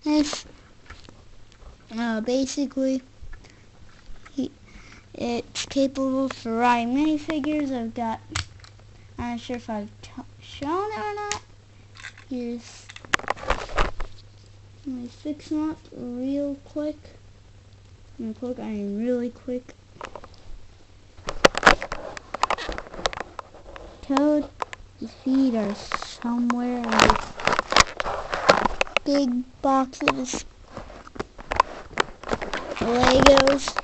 This, basically, it's capable for riding minifigures. I'm not sure if I've shown it or not. Here's, let me fix them up real quick. And quick, I mean really quick. Toad, his feet are somewhere in this big box of his Legos.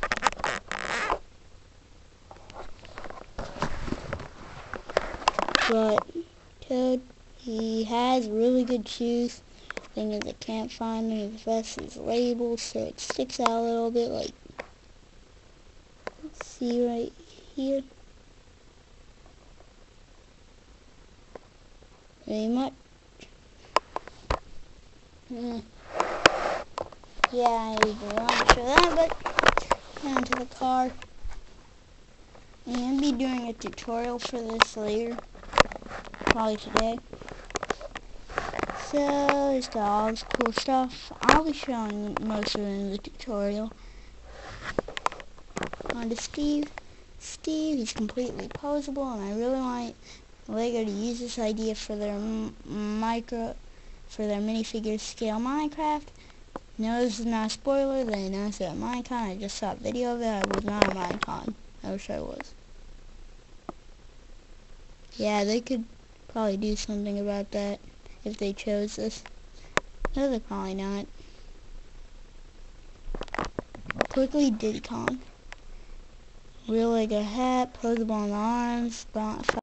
But Toad, he has really good shoes. Thing is, I can't find them. His vest is labeled, so it sticks out a little bit. Like, see right here. Very much. Yeah, I won't show that, but down to the car. I'm going to be doing a tutorial for this later, probably today. So, it's got all this cool stuff. I'll be showing most of it in the tutorial. On to Steve. Steve, he's completely posable, and I really want Lego to use this idea for their minifigure scale Minecraft. No, this is not a spoiler. They announced it at Minecon. I just saw a video of it. I was not at Minecon. I wish I was. Yeah, they could probably do something about that if they chose this. No, they're probably not. Quickly, Diddy Kong. Real Lego hat, posable on the arms,